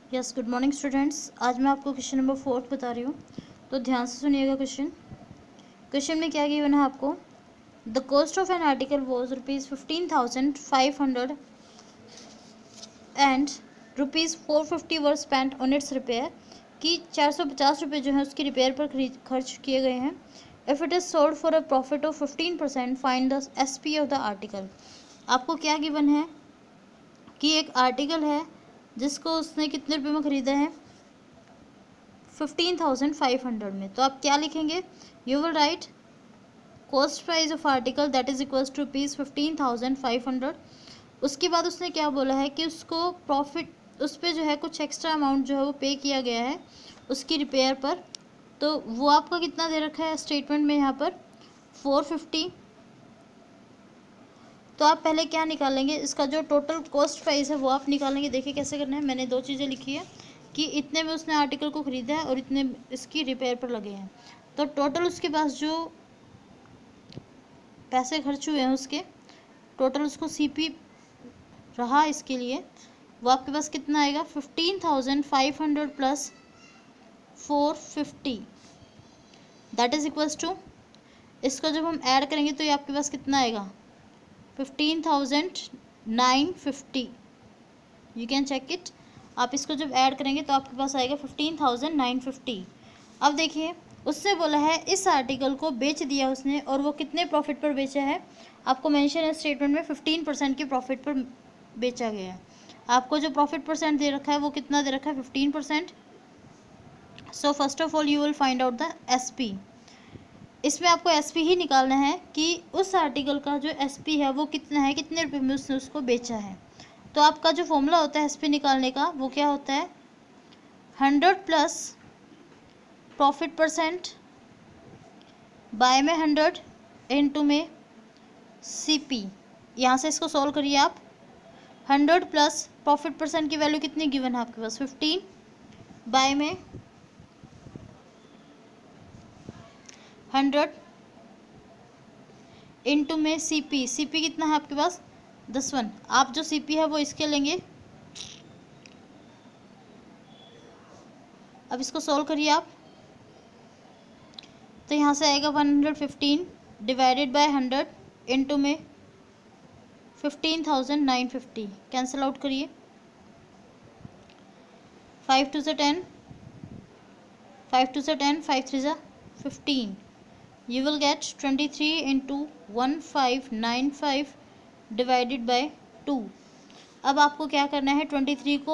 Yes, good morning students. आज मैं आपको क्वेश्चन नंबर 4 बता रही हूँ, तो ध्यान से सुनिएगा। क्वेश्चन में क्या गिवन है आपको। The cost of an article was ₹15,500 and ₹450 were spent on its repair, कि 450 रुपये जो है उसकी रिपेयर पर खर्च किए गए हैं। If it is sold for a profit of 15%, find the SP of the article. आपको क्या गिवन है कि एक आर्टिकल है जिसको उसने कितने रुपए में ख़रीदा है, 15,500 में। तो आप क्या लिखेंगे, you will write cost price of article that is equals to ₹15,500। उसके बाद उसने क्या बोला है कि उसको प्रॉफिट, उस पर जो है कुछ एक्स्ट्रा अमाउंट जो है वो पे किया गया है उसकी रिपेयर पर। तो वो आपका कितना दे रखा है स्टेटमेंट में यहाँ पर, 450। तो आप पहले क्या निकालेंगे, इसका जो टोटल कॉस्ट प्राइस है वो आप निकालेंगे। देखिए कैसे करना है। मैंने दो चीज़ें लिखी है कि इतने में उसने आर्टिकल को ख़रीदा है और इतने इसकी रिपेयर पर लगे हैं। तो टोटल उसके पास जो पैसे खर्च हुए हैं उसके टोटल उसको CP रहा इसके लिए, वो आपके पास कितना आएगा, 15,500 plus 450 that is equals to, इसको जब हम ऐड करेंगे तो ये आपके पास कितना आएगा, 15,950। You can check it. आप इसको जब ऐड करेंगे तो आपके पास आएगा 15,950। अब देखिए उससे बोला है इस आर्टिकल को बेच दिया उसने, और वो कितने प्रॉफिट पर बेचा है, आपको मेंशन है स्टेटमेंट में 15% के प्रॉफिट पर बेचा गया है। आपको जो प्रॉफिट परसेंट दे रखा है वो कितना दे रखा है, 15%। So first of all you will find out the SP। इसमें आपको SP ही निकालना है कि उस आर्टिकल का जो SP है वो कितना है, कितने रुपए में उसने उसको बेचा है। तो आपका जो फॉर्मूला होता है SP निकालने का वो क्या होता है, 100 प्लस प्रॉफिट परसेंट बाय में 100 इनटू में CP। यहाँ से इसको सॉल्व करिए आप। 100 प्लस प्रॉफिट परसेंट की वैल्यू कितनी गिवन है आपके पास, 15 बाय में 100 इनटू में CP। CP कितना है आपके पास, 10। आप जो CP है वो इसके लेंगे। अब इसको सॉल्व करिए आप, तो यहाँ से आएगा 115 डिवाइडेड बाय 100 इनटू में 15,950। कैंसिल आउट करिए, 5 2 से 10, 5 2 से 10, 5 3 से 15। You will get 23 into 1595 divided by 2। अब आपको क्या करना है, 23 को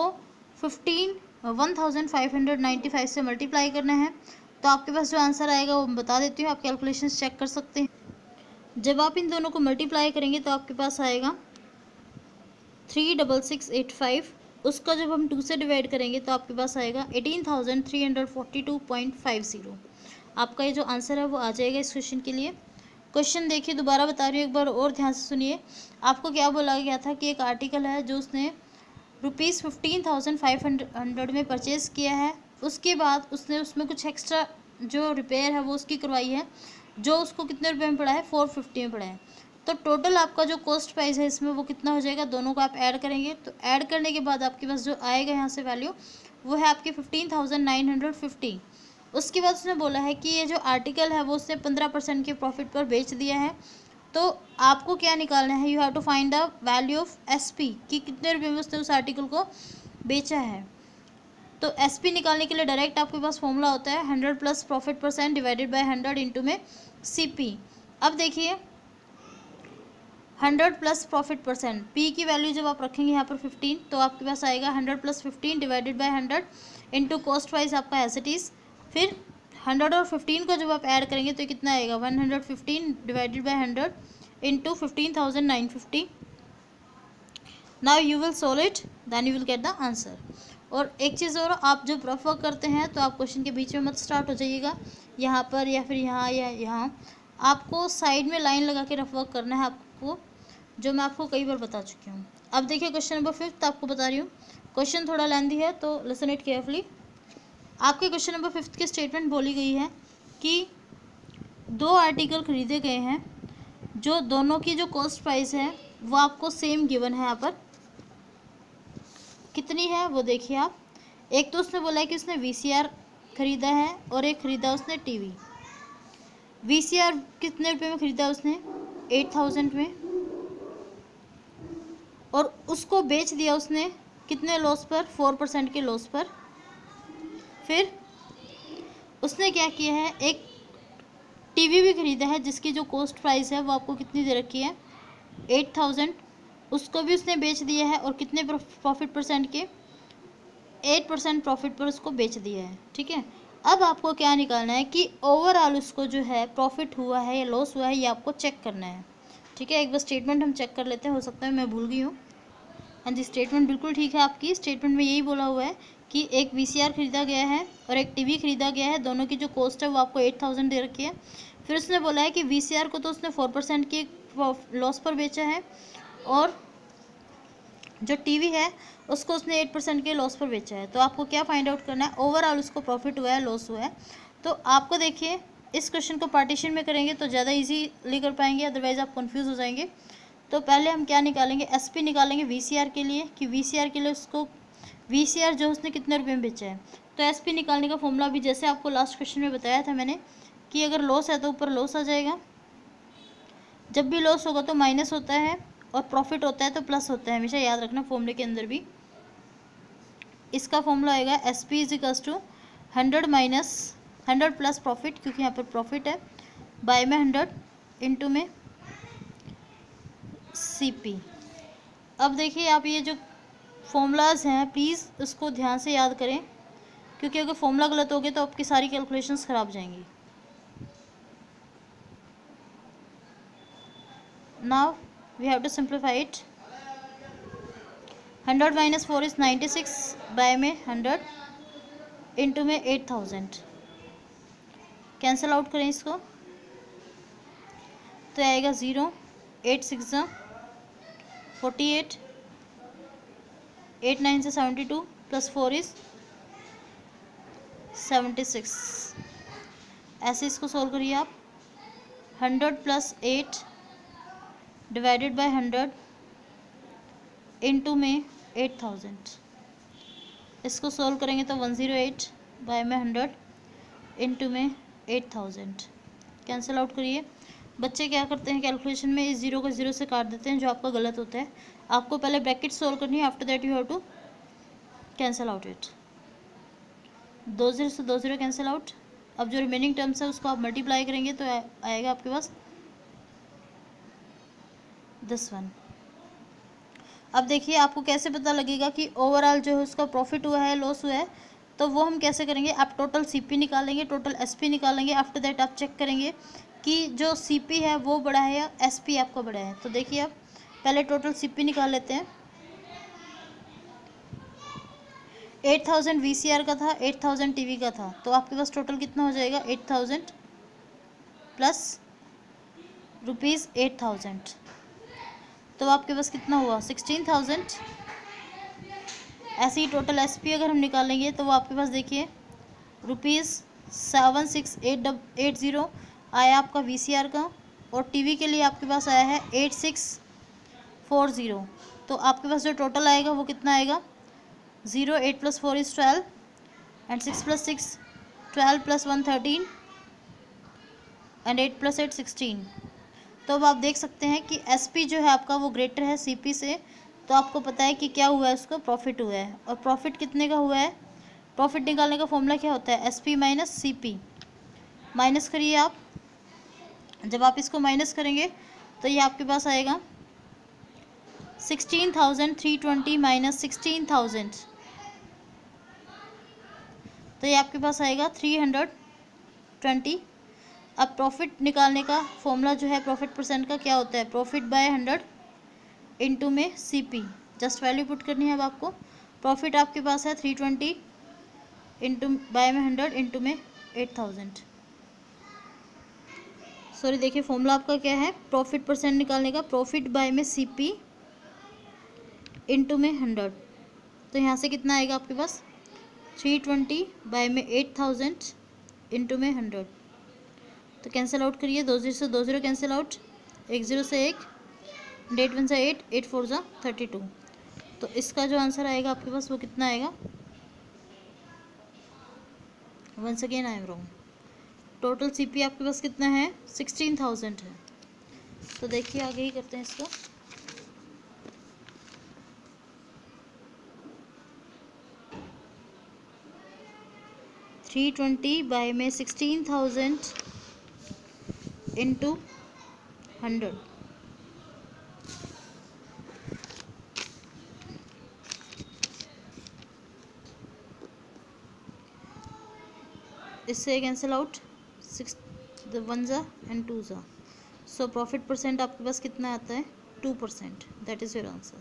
1595 से मल्टीप्लाई करना है। तो आपके पास जो आंसर आएगा वो मैं बता देती हूँ, आप कैलकुलेशन चेक कर सकते हैं। जब आप इन दोनों को मल्टीप्लाई करेंगे तो आपके पास आएगा 36685। उसका जब हम 2 से डिवाइड करेंगे तो आपके पास आएगा 18,342.50। आपका ये जो आंसर है वो आ जाएगा इस क्वेश्चन के लिए। क्वेश्चन देखिए, दोबारा बता रही हूँ, एक बार और ध्यान से सुनिए। आपको क्या बोला गया था कि एक आर्टिकल है जो उसने ₹15,500 में परचेज़ किया है। उसके बाद उसने उसमें कुछ एक्स्ट्रा जो रिपेयर है वो उसकी करवाई है, जो उसको कितने रुपए में पड़ा है, 450 में पड़ा है। तो टोटल आपका जो कॉस्ट प्राइस है इसमें वो कितना हो जाएगा, दोनों को आप ऐड करेंगे। तो ऐड करने के बाद आपके पास जो आएगा यहाँ से वैल्यू वो है आपकी 15,950। उसके बाद उसने बोला है कि ये जो आर्टिकल है वो उसने 15% के प्रॉफिट पर बेच दिया है। तो आपको क्या निकालना है, you have to find the value of SP, कि कितने रुपए में उसने उस आर्टिकल को बेचा है। तो SP निकालने के लिए डायरेक्ट आपके पास फॉर्मूला होता है 100 plus profit percent divided by 100 into में CP। अब देखिए 100 प्लस प्रॉफिट परसेंट, P की वैल्यू जब आप रखेंगे यहाँ पर 15, तो आपके पास आएगा 100 plus 15 divided by 100 into cost price आपका एज इट इज़। फिर 100 और 15 को जब आप ऐड करेंगे तो कितना आएगा, 115 divided by 100 into 15,950। Now you will solve it, then you will get the answer. और एक चीज़ और, आप जब रफ वर्क करते हैं तो आप क्वेश्चन के बीच में मत स्टार्ट हो जाइएगा, यहाँ पर या फिर यहाँ या यहाँ। आपको साइड में लाइन लगा के रफ वर्क करना है आपको, जो मैं आपको कई बार बता चुकी हूँ। अब देखिए क्वेश्चन नंबर 5 आपको बता रही हूँ। क्वेश्चन थोड़ा लेंथी है तो लिसन इट केयरफुली। आपके क्वेश्चन नंबर 5 की स्टेटमेंट बोली गई है कि दो आर्टिकल खरीदे गए हैं, जो दोनों की जो कॉस्ट प्राइस है वो आपको सेम गिवन है। यहाँ पर कितनी है वो देखिए आप, एक तो उसने बोला है कि उसने वीसीआर खरीदा है और एक खरीदा उसने टीवी। वीसीआर कितने रुपए में खरीदा उसने? 8000 में, और उसको बेच दिया उसने कितने लॉस पर? 4% के लॉस पर। फिर उसने क्या किया है, एक टीवी भी खरीदा है जिसकी जो कॉस्ट प्राइस है वो आपको कितनी दे रखी है? 8000। उसको भी उसने बेच दिया है और कितने प्रॉफिट परसेंट के? 8% प्रॉफिट पर उसको बेच दिया है। ठीक है, अब आपको क्या निकालना है कि ओवरऑल उसको जो है प्रॉफिट हुआ है या लॉस हुआ है, ये आपको चेक करना है। ठीक है, एक बार स्टेटमेंट हम चेक कर लेते हैं, हो सकता है मैं भूल गई हूँ। हाँ जी, स्टेटमेंट बिल्कुल ठीक है आपकी। स्टेटमेंट में यही बोला हुआ है कि एक वीसीआर खरीदा गया है और एक टीवी खरीदा गया है, दोनों की जो कॉस्ट है वो आपको 8000 दे रखी है। फिर उसने बोला है कि वीसीआर को तो उसने 4% की लॉस पर बेचा है और जो टीवी है उसको उसने 8% के लॉस पर बेचा है। तो आपको क्या फाइंड आउट करना है, ओवरऑल उसको प्रॉफिट हुआ है लॉस हुआ है। तो आपको देखिए इस क्वेश्चन को पार्टीशन में करेंगे तो ज़्यादा इजीली कर पाएंगे, अदरवाइज़ आप कंफ्यूज हो जाएंगे। तो पहले हम क्या निकालेंगे, एसपी निकालेंगे वीसीआर के लिए, कि वीसीआर के लिए उसको वीसीआर जो उसने कितने रुपए में बेचा है। तो एसपी निकालने का फॉर्मूला भी जैसे आपको लास्ट क्वेश्चन में बताया था मैंने, कि अगर लॉस है तो ऊपर लॉस आ जाएगा, जब भी लॉस होगा तो माइनस होता है, और प्रॉफिट होता है तो प्लस होता है, हमेशा याद रखना फॉर्मूले के अंदर भी। इसका फॉर्मूला आएगा S P is equals to 100 plus profit, क्योंकि यहाँ पर प्रॉफिट है, बाय में 100 इंटू में सी पी। अब देखिए आप ये जो फॉर्मूलाज हैं प्लीज़ उसको ध्यान से याद करें, क्योंकि अगर फॉर्मूला गलत हो गया तो आपकी सारी कैलकुलेशंस ख़राब जाएंगी। Now we have to simplify it. 100 minus 4 is 96, by में 100 इंटू में 8000। कैंसिल आउट करें इसको तो आएगा 0, 8 6 48, 8 9 से 72 प्लस 4 इज़ 76। ऐसे इसको सोल्व करिए आप। 100 प्लस 8 डिवाइडेड बाय 100 इंटू में 8000। इसको सोल्व करेंगे तो 108 बाय में 100 इंटू में 8000। कैंसिल आउट करिए। बच्चे क्या करते हैं कैलकुलेशन में, इस जीरो को जीरो से काट देते हैं, जो आपका गलत होता है। आपको पहले ब्रैकेट सोल्व करनी है, after that you have to cancel out it. 2 0 से 2 0 कैंसिल आउट। अब जो रिमेनिंग टर्म्स है उसको आप मल्टीप्लाई करेंगे तो आएगा आपके पास दिस वन। अब देखिए आपको कैसे पता लगेगा कि ओवरऑल जो है उसका प्रॉफिट हुआ है लॉस हुआ है, तो वो हम कैसे करेंगे, आप टोटल सीपी निकालेंगे, टोटल एसपी निकालेंगे, आफ्टर दैट आप चेक करेंगे कि जो सीपी है वो बड़ा है या एसपी आपका बड़ा है। तो देखिए आप पहले टोटल सीपी निकाल लेते हैं। 8000 वीसीआर का था, 8000 टीवी का था, तो आपके पास टोटल कितना हो जाएगा, 8000 प्लस रुपीज़ 8000, तो आपके पास कितना हुआ 16000। ऐसे ही टोटल एसपी अगर हम निकालेंगे तो वो आपके पास देखिए ₹76880 आया आपका वीसीआर का, और टीवी के लिए आपके पास आया है 8640। तो आपके पास जो टोटल आएगा वो कितना आएगा, 0 8 + 4 = 12 एंड 6 + 6 12 + 1 13 एंड 8 + 8 16। तो अब आप देख सकते हैं कि एसपी जो है आपका वो ग्रेटर है सीपी से, तो आपको पता है कि क्या हुआ है, उसको प्रॉफिट हुआ है। और प्रॉफिट कितने का हुआ है, प्रॉफिट निकालने का फॉर्मूला क्या होता है, एसपी माइनस सीपी। माइनस करिए आप, जब आप इसको माइनस करेंगे तो ये आपके पास आएगा 16320 माइनस 16000, तो ये आपके पास आएगा 320। अब प्रॉफिट निकालने का फॉर्मूला जो है प्रॉफिट परसेंट का क्या होता है, प्रॉफिट बाय 100 इंटू में सीपी। जस्ट वैल्यू पुट करनी है अब आपको। प्रॉफिट आपके पास है 320 इंटू बाय में 100 इंटू में 8000। सॉरी देखिए फॉर्मूला आपका क्या है, प्रॉफिट परसेंट निकालने का, प्रॉफिट बाय में सीपी इंटू में 100। तो यहाँ से कितना आएगा आपके पास 320 बाय में 8000 इंटू में 100। तो कैंसिल आउट करिए, 2 0 से 2 0 कैंसिल आउट, 1 0 से 1, 8 1 से 8 4 32। तो इसका जो आंसर आएगा आपके पास वो कितना आएगा once again I am wrong. Total CP आपके पास कितना है, 16,000 है। तो देखिए आगे ही करते हैं इसको। थ्री 20 बाय में 16,000 इंटू 100। इससे कैंसिल आउट 6 1 ज़ा एंड 2 ज़ा। सो प्रॉफिट परसेंट आपके पास कितना आता है, 2%। That is your answer.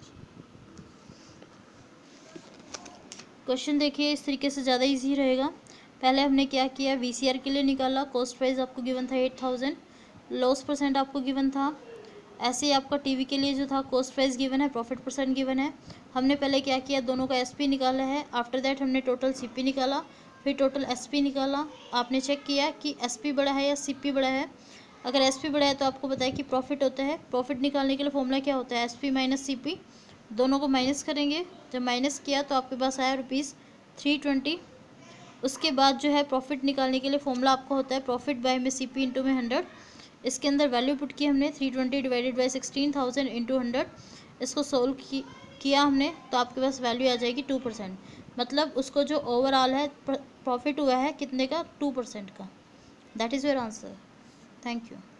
Question देखिए इस तरीके से ज़्यादा इजी रहेगा। पहले हमने क्या किया, वीसीआर के लिए निकाला, कॉस्ट प्राइस आपको गिवन था 8,000, लॉस परसेंट आपको गिवन था। ऐसे ही आपका टीवी के लिए जो था कॉस्ट प्राइस गिवन है, प्रॉफिट परसेंट गिवन है। हमने पहले क्या किया, दोनों का एसपी निकाला है। आफ्टर दैट हमने टोटल सीपी निकाला, फिर टोटल एसपी निकाला। आपने चेक किया कि एसपी बड़ा है या सीपी बड़ा है। अगर एसपी बड़ा है तो आपको बताया कि प्रॉफिट होता है। प्रॉफिट निकालने के लिए फॉर्मूला क्या होता है, एसपी माइनस सीपी। दोनों को माइनस करेंगे, जब माइनस किया तो आपके पास आया ₹320। उसके बाद जो है प्रॉफिट निकालने के लिए फॉर्मूला आपका होता है प्रॉफिट बाय में सीपी इंटू में 100। इसके अंदर वैल्यू पुट की हमने 320 डिवाइडेड बाई 16,000 इंटू 100। इसको सोल्व किया हमने तो आपके पास वैल्यू आ जाएगी 2%। मतलब उसको जो ओवरऑल है प्रॉफिट हुआ है कितने का, 2% का। That is your answer. Thank you.